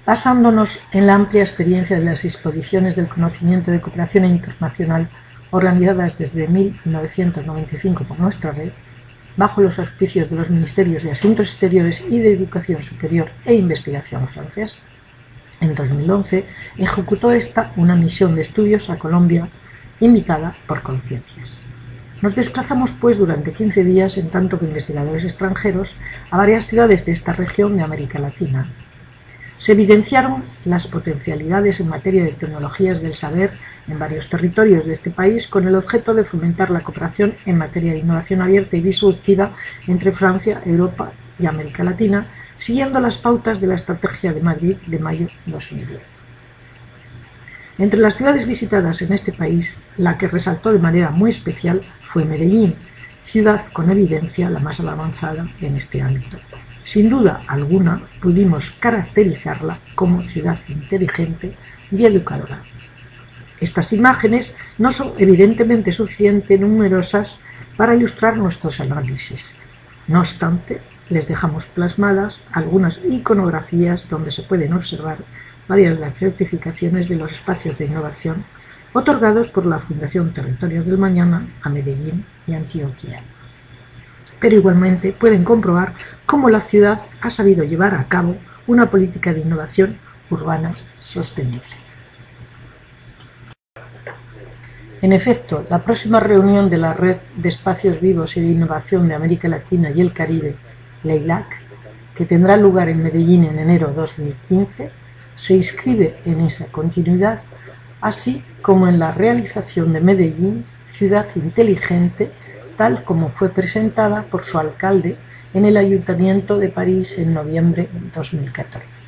Basándonos en la amplia experiencia de las exposiciones del conocimiento de cooperación internacional organizadas desde 1995 por nuestra red, bajo los auspicios de los Ministerios de Asuntos Exteriores y de Educación Superior e Investigación francés, en 2011 ejecutó esta una misión de estudios a Colombia invitada por Conciencias. Nos desplazamos pues durante 15 días, en tanto que investigadores extranjeros, a varias ciudades de esta región de América Latina. Se evidenciaron las potencialidades en materia de tecnologías del saber en varios territorios de este país, con el objeto de fomentar la cooperación en materia de innovación abierta y disruptiva entre Francia, Europa y América Latina, siguiendo las pautas de la Estrategia de Madrid de mayo de 2010. Entre las ciudades visitadas en este país, la que resaltó de manera muy especial fue Medellín, ciudad con evidencia la más avanzada en este ámbito. Sin duda alguna, pudimos caracterizarla como ciudad inteligente y educadora. Estas imágenes no son evidentemente suficientemente numerosas para ilustrar nuestros análisis. No obstante, les dejamos plasmadas algunas iconografías donde se pueden observar varias de las certificaciones de los espacios de innovación otorgados por la Fundación Territorios del Mañana a Medellín y Antioquia. Pero igualmente pueden comprobar cómo la ciudad ha sabido llevar a cabo una política de innovación urbana sostenible. En efecto, la próxima reunión de la Red de Espacios Vivos y de Innovación de América Latina y el Caribe, LEILAC, que tendrá lugar en Medellín en enero de 2015, se inscribe en esa continuidad, así como en la realización de Medellín, ciudad inteligente, tal como fue presentada por su alcalde en el Ayuntamiento de París en noviembre de 2014.